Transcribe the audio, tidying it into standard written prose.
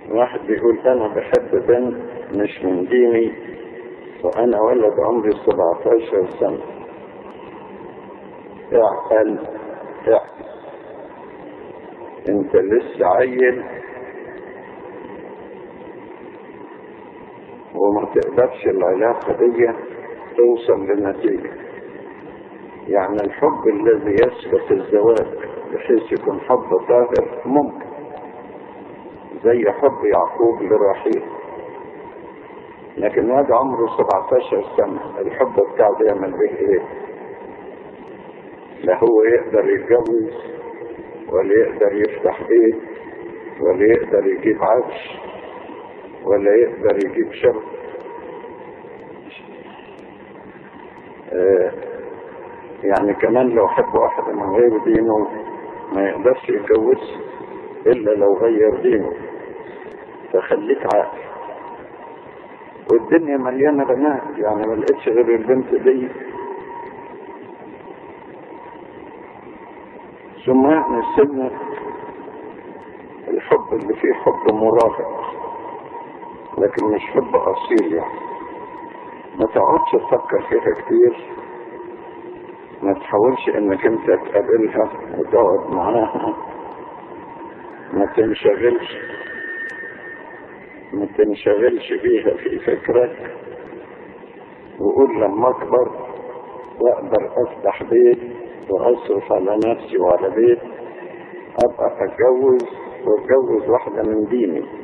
واحد بيقول انا بحب بنت مش من ديني وانا ولد عمري 17 سنة. اعقل اعقل، انت لسه عيل وما تقدرش العلاقة دي توصل لنتيجة. يعني الحب الذي يسبق الزواج بحيث يكون حب طاهر ممكن، زي حب يعقوب لراحيل، لكن هذا عمره 17 سنة، الحب بتاعه يعمل به ايه؟ لا هو يقدر يتجوز ولا يقدر يفتح بيت ولا يقدر يجيب عفش ولا يقدر يجيب شرط. يعني كمان لو حب واحدة من غير دينه ما يقدرش يتجوز إلا لو غير دينه. فخليك عاقل. والدنيا مليانة بنات، يعني ما لقيتش غير البنت دي. ثم يعني سن الحب اللي فيه حب مراهق لكن مش حب أصيل، يعني ما تقعدش تفكر فيها كتير، ما تحاولش انك انت تقابلها وتقعد معاها، ما تنشغلش بيها في فكرك، وقول لما اكبر واقدر افتح بيت واصرف على نفسي وعلى بيت ابقى اتجوز واتجوز واحدة من ديني.